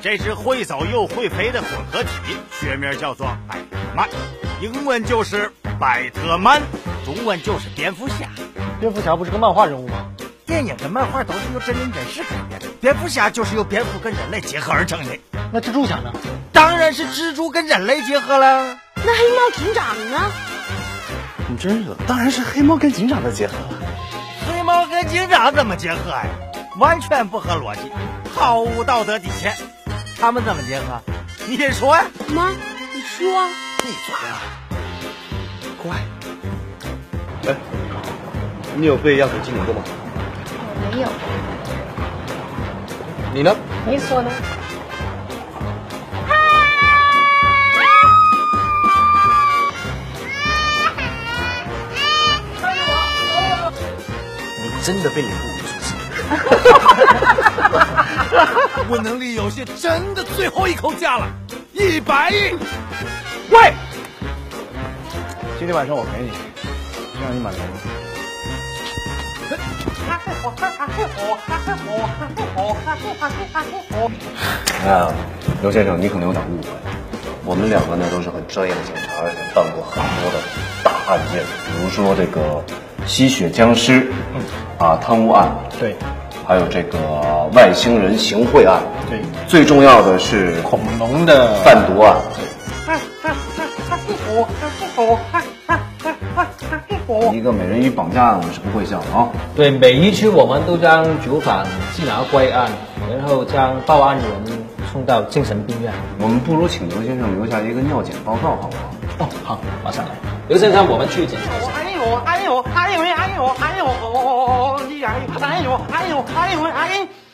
这只会走又会飞的混合体，学名叫做百特曼，英文就是百特曼，中文就是蝙蝠侠。 蝙蝠侠不是个漫画人物吗？ 电影跟漫画都是由真人真事改编的，蝙蝠侠就是由蝙蝠跟人类结合而成的。 那蜘蛛侠呢？ 当然是蜘蛛跟人类结合了。 那黑猫警长呢？ 你真是的，当然是黑猫跟警长的结合了。 黑猫跟警长怎么结合呀？完全不合逻辑，毫无道德底线。他们怎么结合？你先说呀。 妈，你说。 闭嘴啊！ 乖。 哎，你有被样品精灵过吗？ 我没有。 你呢？ 你说呢？ 真的被你误会是我能力有限，真的最后一口价了，100亿。喂， 今天晚上我陪你，先让你满足。 啊，刘先生，你可能有点误会，我们两个呢都是很专业的警察，而且办过很多的大案件，比如说这个吸血僵尸，贪污案， 对， 还有这个外星人行贿案， 对， 最重要的是恐龙的贩毒案。一个美人鱼绑架案我是不会笑的啊。 对，每一次我们都将主犯缉拿归案，然后将报案人送到精神病院。 我们不如请刘先生留下一个尿检报告，好不好？ 哦，好，马上来。刘先生，我们去检查一下。 哎呦，哎呦，哎呦，哎呦，哎呦，哎呦，哎呦，哎呦，哎呦。